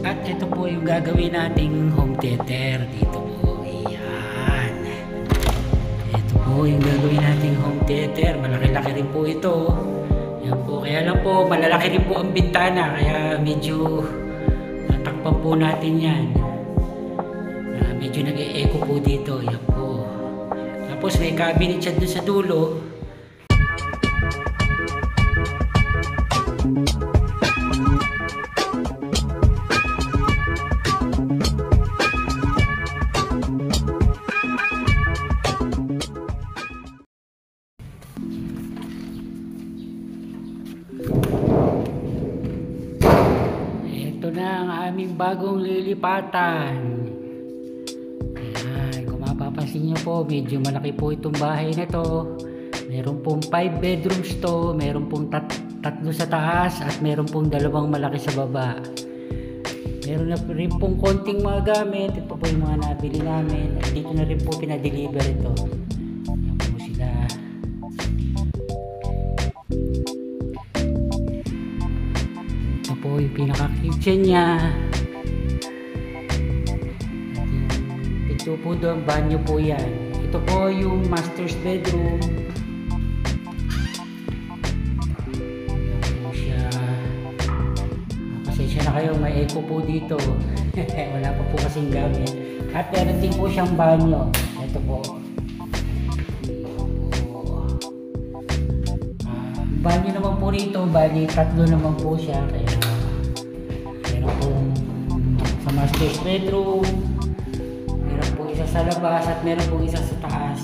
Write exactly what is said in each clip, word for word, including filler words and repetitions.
At ito po yung gagawin nating home theater. Dito po. Ayan. Ito po yung gagawin nating home theater. Malaki-laki rin po ito. Ayan po. Kaya lang po, malalaki rin po ang bintana. Kaya medyo natakpan po natin yan. Uh, medyo nag-e-echo po dito. Ayan po. Tapos may cabinet siya dun sa dulo. Ito na ang aming bagong lilipatan. Ayan, kung mapapansin nyo po, medyo malaki po itong bahay na to. Meron pong five bedrooms to, meron pong tat tatlo sa taas at meron pong dalawang malaki sa baba. Meron na rin pong konting mga gamit. Ito po yung mga nabili namin. At dito na rin po pinadeliver ito. Ayan po sila. Ito po yung pinaka-kitchen niya. Ito po doon, banyo po yan. Ito po yung master's bedroom. Ayan po siya. Pasensya na kayo, may echo po dito. Wala pa po kasing gamit. At meron din po siyang banyo. Ito po. Uh, banyo naman po rito, bali tatlo naman po siya. Kaya meron pong sa master's bedroom. Meron po isa sa labas at meron po isa sa taas.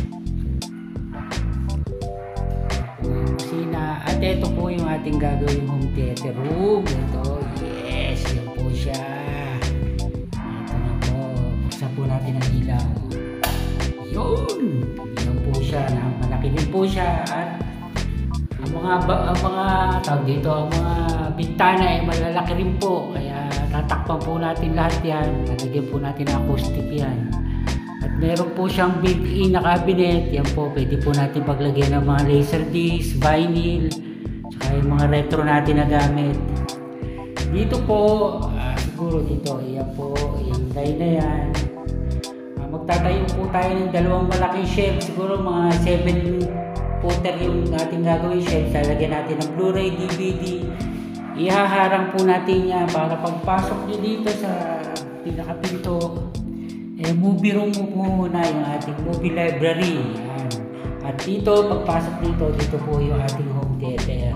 Kusina. At ito po yung ating gagawin home theater room. Ito, yes, yan po siya. Ito na po. Buksan po natin ang ilaw. Yun! Yan po siya. Malaki din po siya. At ang mga, ang mga tawag dito, ang mga bintana ay malalaki rin po. Kaya tatakpan po natin lahat yan. Lalagyan po natin ang acoustic yan. At meron po siyang built-in na cabinet. Yan po, pwede po natin paglagyan ng mga laser disc, vinyl, saka yung mga retro natin na gamit. Dito po, uh, siguro dito, yan po, yung line na yan. Uh, magtatayo po tayo ng dalawang malaking shelf. Siguro mga seven footer yung ating gagawin shelf. Lalagyan natin ng Blu-ray, D V D. Ihaharang po natin yan para pagpasok nyo dito sa pinakapinto, eh, movie room mo po muna yung ating movie library. Yan. At dito, pagpasok dito, dito po yung ating home theater.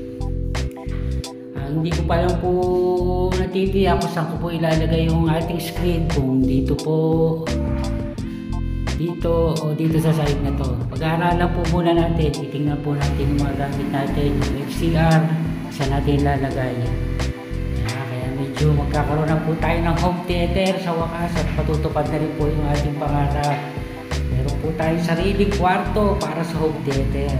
Uh, hindi ko pa lang po natitiyak kung saan ko po ilalagay yung ating screen. Kung dito po, dito o dito sa side na to. Pag-aaralan po muna natin, titingnan po natin yung mga gamit natin, yung F C R, saan natin ilalagay. Kaya medyo magkakaroon na po tayo ng home theater sa wakas at patutupad na rin po yung ating pangarap. Meron po tayong sariling kwarto para sa home theater.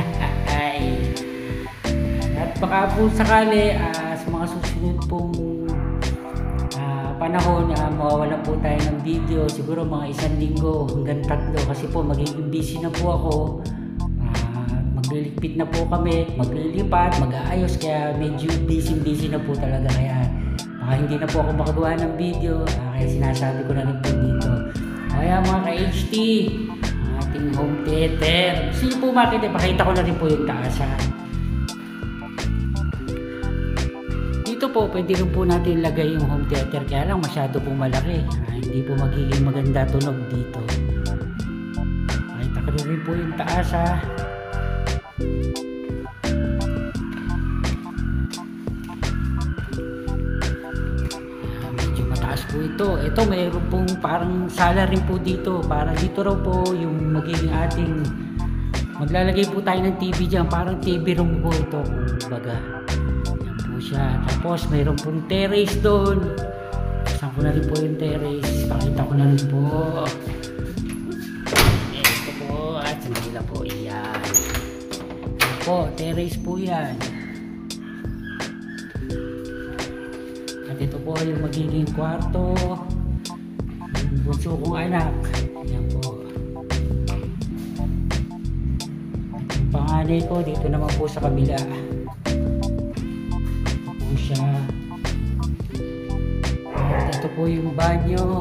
At baka po sakali uh, sa mga susunod pong uh, panahon na uh, mawawalan po tayo ng video, siguro mga isang linggo hanggang tatlo kasi po magiging busy na po ako. Magliligpit na po kami, maglilipat, mag-aayos, kaya medyo busy-busy na po talaga. Kaya baka hindi na po ako makagawa ng video, uh, kaya sinasabi ko na rin po dito. Kaya mga ka-H T, ating home theater. Gusto niyo po makita, pakita ko na rin po yung taas. Ha? Dito po, pwede rin po natin lagay yung home theater, kaya lang masyado pong malaki. Uh, hindi po magiging maganda tunog dito. Pakita ko rin po yung taas. Ha? Uh, medyo mataas po ito. Ito mayroon pong parang sala rin po dito. Para dito raw po yung magiging ating maglalagay po tayo ng T V dyan. Parang T V room po ito kung baga. Yan po siya. Tapos mayroon pong terrace doon. Saan ko na rin po yung terrace. Pakita ko na rin po. Ito po. At sandali lang po. Iyan po, terrace po yan. At ito po yung magiging kwarto yung bunso kong anak. Yan po. Yung panganay ko dito naman po sa kabila. Ito po siya. po yung banyo.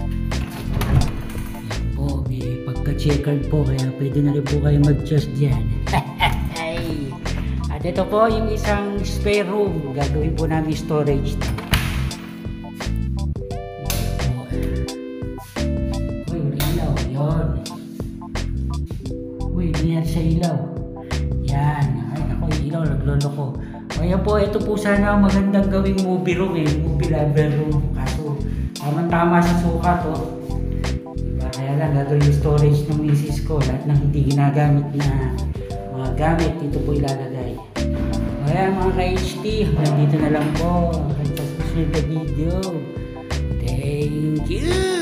Yan po, may pagka-checkered po kaya pwede na rin po kayo mag-choose dyan. At ito po yung isang spare room. Gagawin po namin storage. Uy, wala ilaw. Yun. Uy, hindi yan sa ilaw. Yan. Ay, ako yung ilaw. Naglolo ko. Kaya po, ito po sana magandang gawing movie room eh. Movie lover room. Kaso, tamang-tama sa sukat oh. Diba? Kaya lang, gagawin yung storage ng misis ko. Lahat ng hindi ginagamit na mga gamit, dito po ilalagay. Kaya mga ka-H T, nandito na lang po. Hanggang sa susunod na video. Thank you!